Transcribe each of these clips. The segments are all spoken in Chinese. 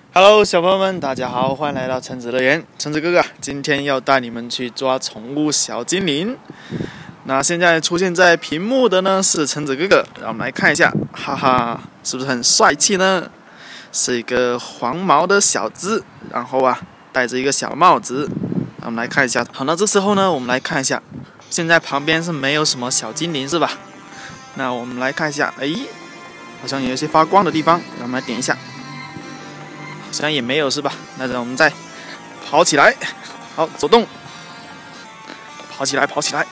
Hello， 小朋友们，大家好，欢迎来到橙子乐园。橙子哥哥今天要带你们去抓宠物小精灵。那现在出现在屏幕的呢是橙子哥哥，让我们来看一下，哈哈，是不是很帅气呢？是一个黄毛的小子，然后戴着一个小帽子。让我们来看一下。好，那这时候呢，我们来看一下，现在旁边是没有什么小精灵是吧？那我们来看一下，好像有一些发光的地方，让我们来点一下。好像也没有是吧？那让我们再跑起来，好，走动，跑起来，跑起来。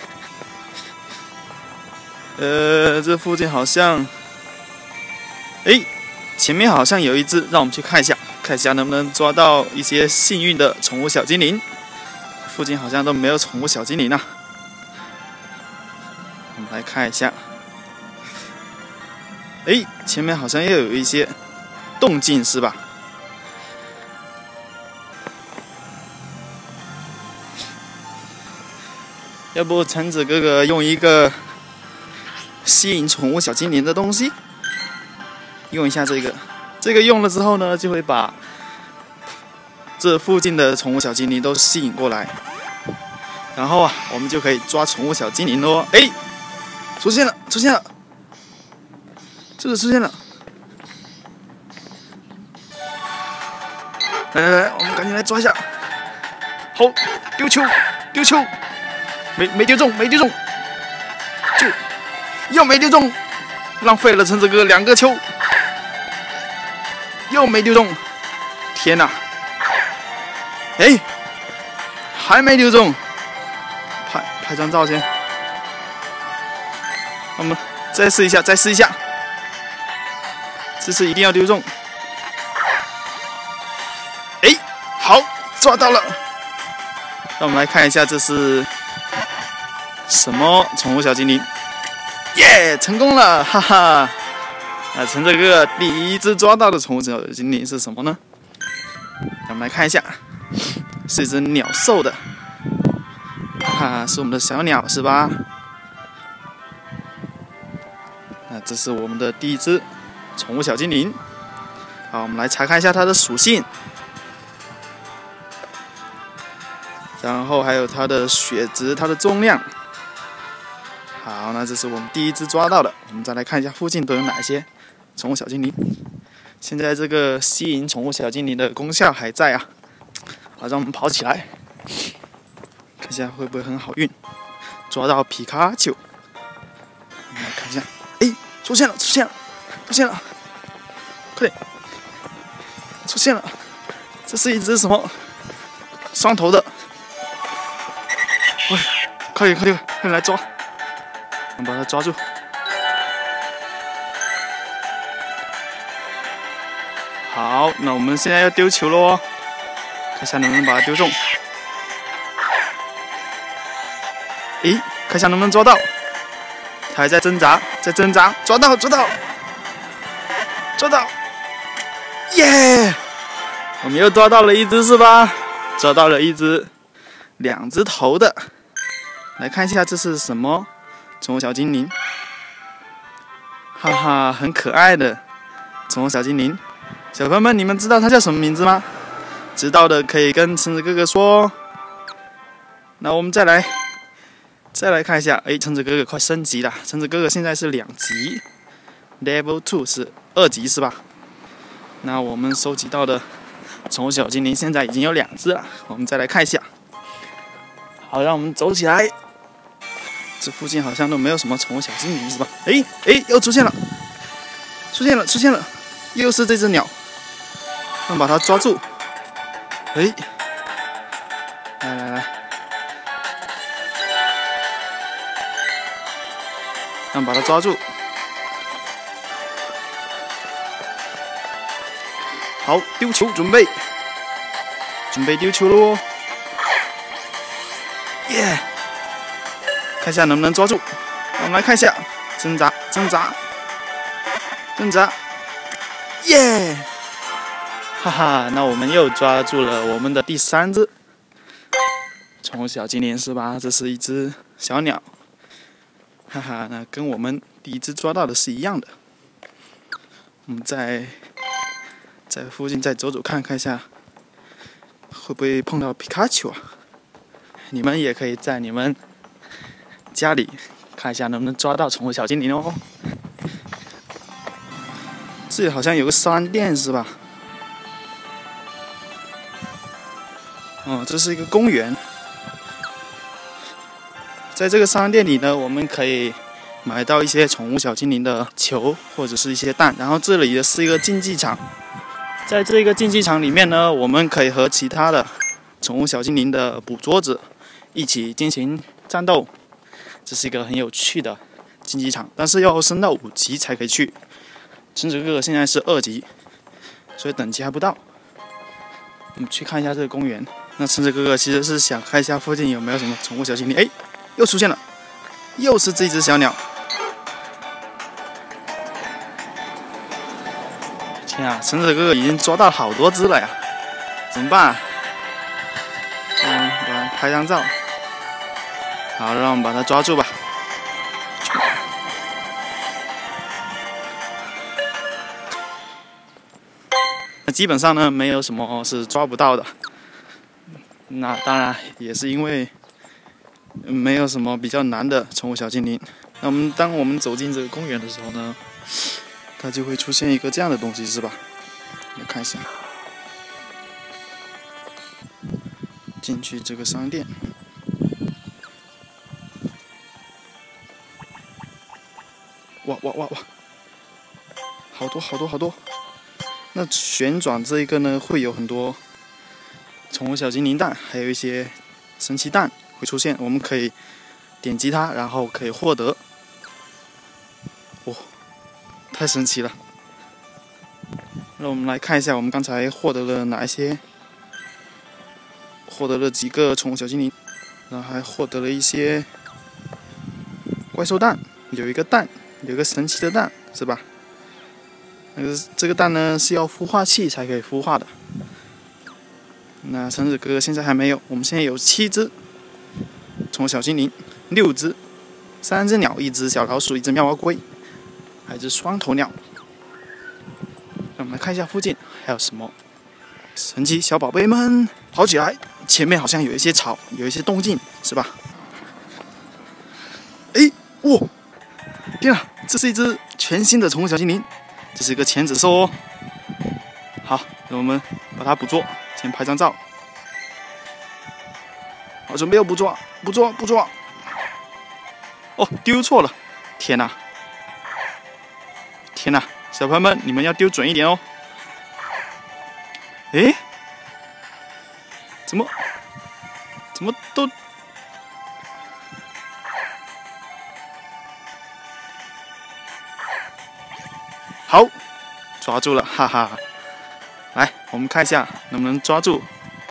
这附近好像，前面好像有一只，让我们去看一下，看一下能不能抓到一些幸运的宠物小精灵。附近好像都没有宠物小精灵啊。我们来看一下，前面好像又有一些动静是吧？要不橙子哥哥用一个吸引宠物小精灵的东西，用一下这个用了之后呢，就会把这附近的宠物小精灵都吸引过来，然后我们就可以抓宠物小精灵咯。出现了，出现了，这个出现了。来，我们赶紧来抓一下。好，丢球，丢球。没丢中，没丢中，又没丢中，浪费了橙子哥2个球，又没丢中，天哪！还没丢中，拍张照先，我们再试一下，再试一下，这次一定要丢中。好，抓到了，让我们来看一下这是什么宠物小精灵？成功了，哈哈！橙子哥哥第一只抓到的宠物小精灵是什么呢？让我们来看一下，是一只鸟兽的，是我们的小鸟是吧？那这是我们的第一只宠物小精灵。好，我们来查看一下它的属性，然后还有它的血值、它的重量。好，那这是我们第一只抓到的。我们再来看一下附近都有哪些宠物小精灵。现在这个吸引宠物小精灵的功效还在啊。好，让我们跑起来，看一下会不会很好运，抓到皮卡丘。我们来看一下，出现了，出现了，出现了，快点，出现了。这是一只什么？双头的。快点来抓！我们把它抓住。好，那我们现在要丢球咯，看一下能不能把它丢中。看一下能不能抓到。它还在挣扎，抓到！我们又抓到了一只是吧？抓到了一只2只头的。来看一下这是什么宠物小精灵，很可爱的宠物小精灵。小朋友们，你们知道它叫什么名字吗？知道的可以跟橙子哥哥说哦。那我们再来看一下，橙子哥哥快升级了，橙子哥哥现在是2级 ，Level 2是2级是吧？那我们收集到的宠物小精灵现在已经有2只了，我们再来看一下。好，让我们走起来。这附近好像都没有什么宠物小精灵是吧？又出现了，又是这只鸟，我们把它抓住。来，让我们把它抓住。好，丢球，准备丢球喽！看一下能不能抓住。我们来看一下，挣扎，那我们又抓住了我们的第3只宠物小精灵是吧？这是一只小鸟，那跟我们第1只抓到的是一样的。我们再在附近再走走看一下，会不会碰到皮卡丘啊？你们也可以在你们家里看一下能不能抓到宠物小精灵哦。这里好像有个商店是吧？哦，这是一个公园。在这个商店里呢，我们可以买到一些宠物小精灵的球或者是一些蛋。然后这里的是一个竞技场，在这个竞技场里面呢，我们可以和其他的宠物小精灵的捕捉者一起进行战斗。这是一个很有趣的竞技场，但是要升到5级才可以去。橙子哥哥现在是2级，所以等级还不到。我们去看一下这个公园。那橙子哥哥其实是想看一下附近有没有什么宠物小精灵。哎，又出现了，又是这只小鸟。天啊，橙子哥哥已经抓到好多只了呀！怎么办？把它拍张照。好，让我们把它抓住吧。那基本上呢，没有什么是抓不到的。那当然也是因为没有什么比较难的宠物小精灵。那当我们走进这个公园的时候呢，它就会出现一个这样的东西，是吧？来看一下，进去这个商店。哇！好多！那旋转这一个呢，会有很多宠物小精灵蛋，还有一些神奇蛋会出现，我们可以点击它，然后可以获得。哇，太神奇了！那我们来看一下，我们刚才获得了哪一些？获得了几个宠物小精灵，然后还获得了一些怪兽蛋，有一个神奇的蛋，是吧？这个蛋呢是要孵化器才可以孵化的。那橙子哥哥现在还没有，我们现在有7只宠物小精灵，6只，3只鸟，1只小老鼠，1只妙蛙龟，还有1只双头鸟。让我们来看一下附近还有什么神奇小宝贝们，跑起来！前面好像有一些草，有一些动静，是吧？哎，哇！天啊，这是一只全新的宠物小精灵，这是一个钳子兽哦。好，那我们把它捕捉，先拍张照。好，准备要捕捉。哦，丢错了！天哪！小朋友们，你们要丢准一点哦。诶，怎么都？好，抓住了，哈哈！来，我们看一下能不能抓住。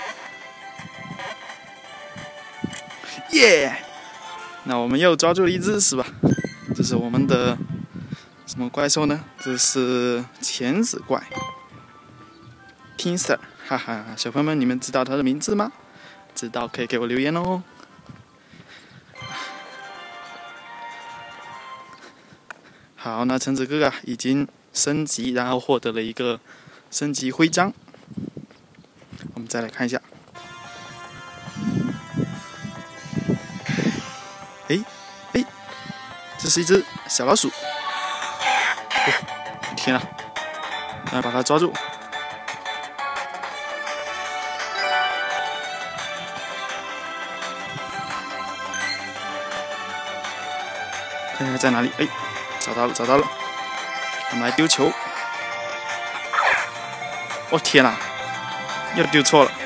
耶！那我们又抓住了1只，是吧？这是我们的什么怪兽呢？这是钳子怪 ，Pincer， 哈哈！小朋友们，你们知道它的名字吗？知道可以给我留言哦。好，那橙子哥哥已经升级，然后获得了一个升级徽章。我们再来看一下。哎，这是一只小老鼠。哦，天啊！来把它抓住。看一下在哪里？哎，找到了。我们来丢球。哦，天哪！又丢错了。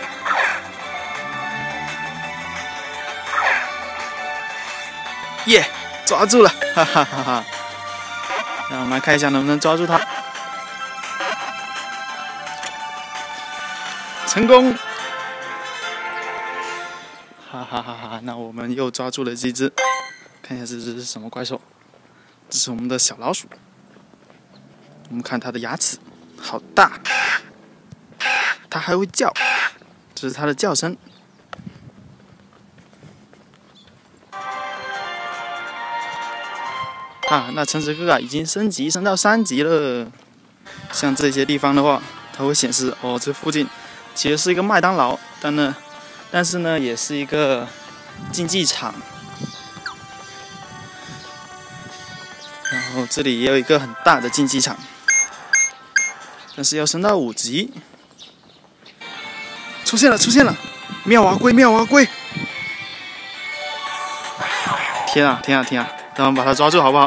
耶，抓住了，哈哈哈哈！让我们来看一下能不能抓住它。成功！哈哈哈哈！那我们又抓住了这只，看一下这只是什么怪兽？这是我们的小老鼠。我们看它的牙齿，好大，它还会叫，这是它的叫声。啊，那橙子哥哥已经升到3级了。像这些地方的话， 它会显示哦，这附近其实是一个麦当劳，但是呢也是一个竞技场。然后这里也有一个很大的竞技场，但是要升到5级。出现了！妙蛙龟！天啊！让我们把它抓住好不好？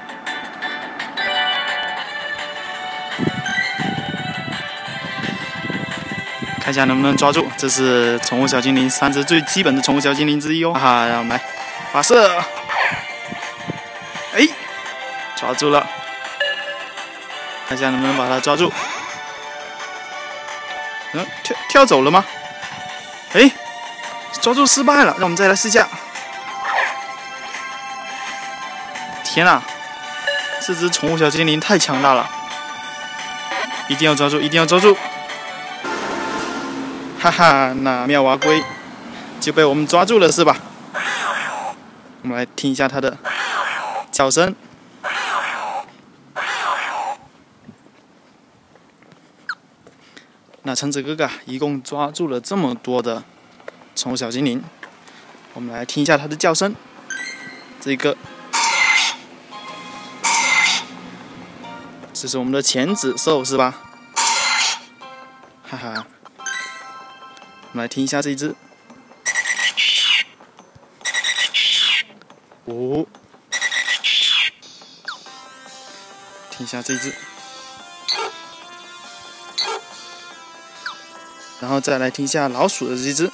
看一下能不能抓住，这是宠物小精灵3只最基本的宠物小精灵之一哦。让我们来发射！哎，抓住了！看一下能不能把它抓住。跳走了吗？哎，抓住失败了，让我们再来试一下。天啊，这只宠物小精灵太强大了，一定要抓住！哈哈，那妙蛙龟就被我们抓住了是吧？我们来听一下它的叫声。那橙子哥哥一共抓住了这么多的宠物小精灵，我们来听一下它的叫声。这是我们的前指兽是吧？哈哈，我们来听一下这一只。哦，听一下这一只。然后再来听一下老鼠的这一只，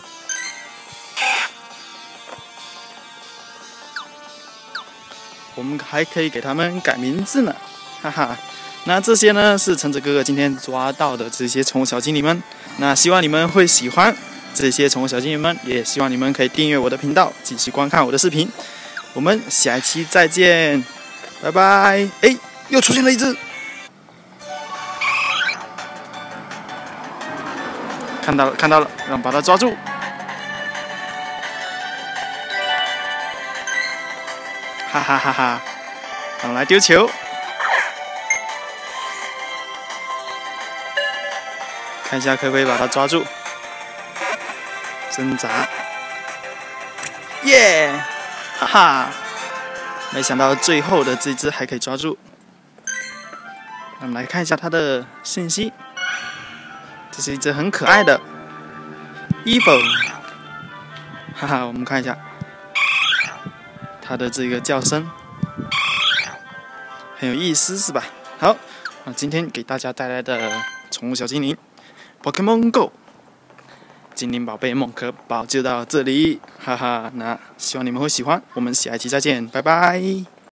我们还可以给它们改名字呢，哈哈。那这些呢是橙子哥哥今天抓到的这些宠物小精灵们，那希望你们会喜欢这些宠物小精灵们，也希望你们可以订阅我的频道，继续观看我的视频。我们下一期再见，拜拜。哎，又出现了一只。看到了，让我们把它抓住。哈哈哈哈！让我们来丢球，看一下可不可以把它抓住。挣扎，耶！哈哈！没想到最后的这只还可以抓住。那我们来看一下它的信息。这是一只很可爱的 Evil， 哈哈，我们看一下它的这个叫声，很有意思是吧？好，那今天给大家带来的宠物小精灵 Pokemon Go 精灵宝贝梦可宝就到这里，哈哈，那希望你们会喜欢，我们下一期再见，拜拜。